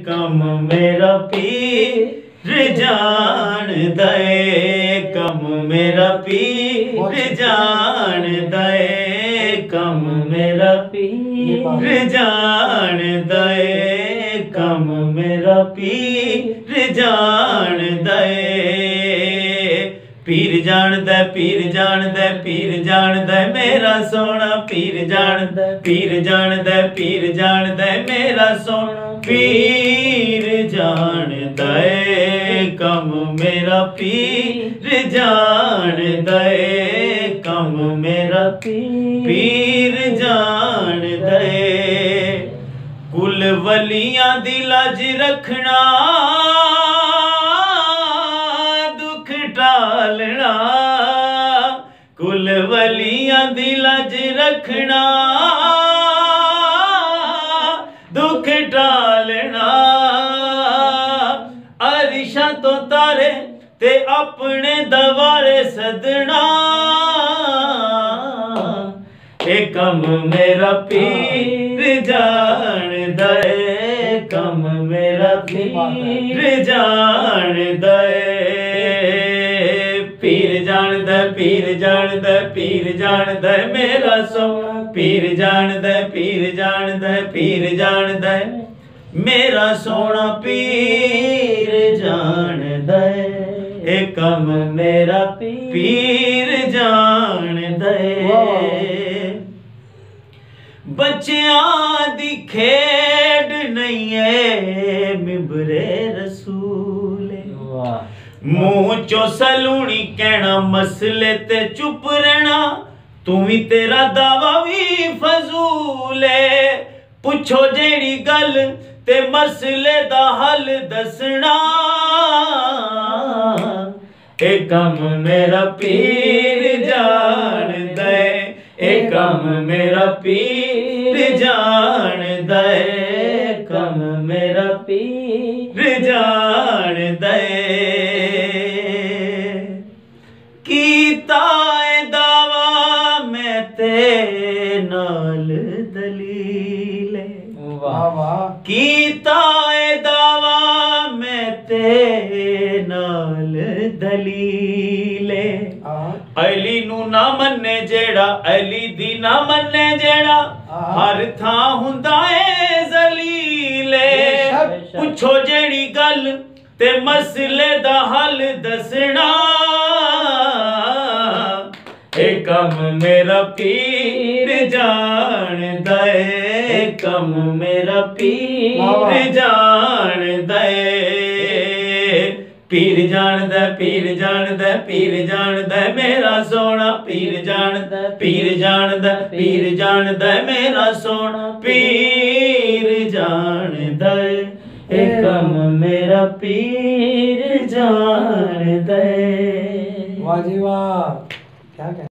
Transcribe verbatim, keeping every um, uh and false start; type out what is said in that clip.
कम मेरा पीर जान दे, कम मेरा पीर जान दे, कम मेरा पीर जान दे, कम मेरा पीर जान दे। पीर जान दे, पीर जान दे, पीर जान दे मेरा सोना, पीर जान दे, पीर जान दे, पीर जान दे मेरा सोना, पीर जान दे, कम मेरा पीर जान दे, कम मेरा पीर जान दे। कुल वलियां दी लाज रखना, दुख टालना, कुल वलियां दी लाज रखना, दुख टालना। अरिशा तो तारे ते अपने दवारे सदना, ए कम मेरा पीर जान दे, कम मेरा पीर जान दे। पीर जान दे, पीर जान दे, पीर जान दे मेरा सोना, पीर जान दे, पीर जान दे, पीर जान दे मेरा सोना, पीर जान दे, ए कम मेरा पीर जान दे। बच्चियां दी खेड नहीं है मिंबरे रसूले, मुंह चो सलूनी कहना मसले ते चुप रहना, तू भी तेरा दावा भी फजूल है। पुछो जेड़ी गल ते मसले दा हल दसना, ए कम मेरा पीर जान दे, ए कम मेरा पीर जान दे, कम मेरा पीर जान दे। कीता ए दावा मैं ते नाल दलीले, कीता ए दावा मैं ते नाल दलीले। अली नू ना मन्ने जेड़ा, अली दी ना मन्ने जेड़ा, हर थां हुंदा ए जलीले। पुछो जेड़ी गल ते मसले दा हल दसना, ए कम मेरा पीर जान दे, कम मेरा पीर जान दे। पीर जान दे, पीर जान दे, पीर जान दे मेरा सोना, पीर जान दे, पीर जान दे, पीर जान दे मेरा सोना, पीर जान दे, ए कम मेरा पीर जान दे। वाह जी वाह, क्या